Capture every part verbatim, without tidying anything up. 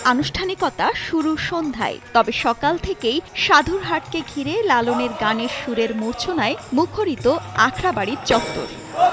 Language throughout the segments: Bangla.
আনুষ্ঠানিকতা শুরু সন্ধ্যায়, তবে সকাল থেকেই সাধুর হাটকে ঘিরে লালনের গানের সুরের মূর্ছনায় মুখরিত আখড়াবাড়ির চত্বর।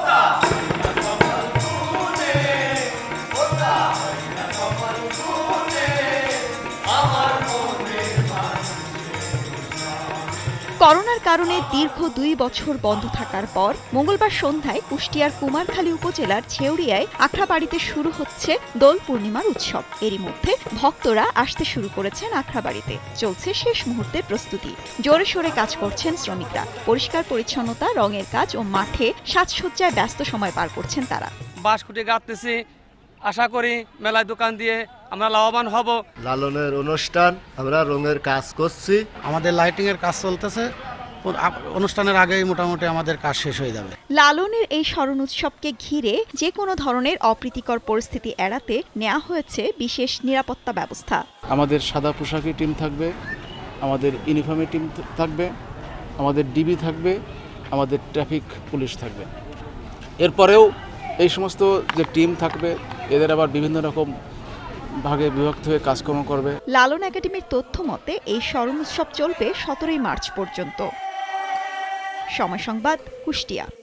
করোনার কারণে দীর্ঘ দুই বছর বন্ধ থাকার পর মঙ্গলবার সন্ধ্যায় কুষ্টিয়ার কুমারখালী উপজেলার ছেউড়িয়ায় আখড়াবাড়িতে শুরু হচ্ছে দোল পূর্ণিমার উৎসব। এরই মধ্যে ভক্তরা আসতে শুরু করেছেন আখড়াবাড়িতে। চলছে শেষ মুহূর্তের প্রস্তুতি। জোরে সোরে কাজ করছেন শ্রমিকরা। পরিষ্কার পরিচ্ছন্নতা, রঙের কাজ ও মাঠে সাজসজ্জায় ব্যস্ত সময় পার করছেন তারা। বাঁশকুটি গাঁথতেছি, আশা করি মেলায় দোকান দিয়ে আমরা লাভবান হব। লালনের অনুষ্ঠান, আমরা রঙের কাজ করছি, আমাদের লাইটিং এর কাজ চলতেছে। অনুষ্ঠানের আগেই মোটামুটি আমাদের কাজ শেষ হয়ে যাবে। লালনের এই স্মরণ উৎসবকে ঘিরে যে কোনো ধরনের অপ্রীতিকর পরিস্থিতি এড়াতে নেওয়া হয়েছে বিশেষ নিরাপত্তা ব্যবস্থা। আমাদের সাদা পোশাকি টিম থাকবে, আমাদের ইউনিফর্মের টিম থাকবে, আমাদের ডিবি থাকবে, আমাদের ট্রাফিক পুলিশ থাকবে। এরপরেও এই সমস্ত যে টিম থাকবে এদের আবার বিভিন্ন রকম ভাগে বিভক্ত হয়ে কাজকর্ম করবে। লালন একাডেমির তথ্য মতে এই স্মরণ উৎসব চলবে সতেরোই মার্চ পর্যন্ত। সময় সংবাদ, কুষ্টিয়া।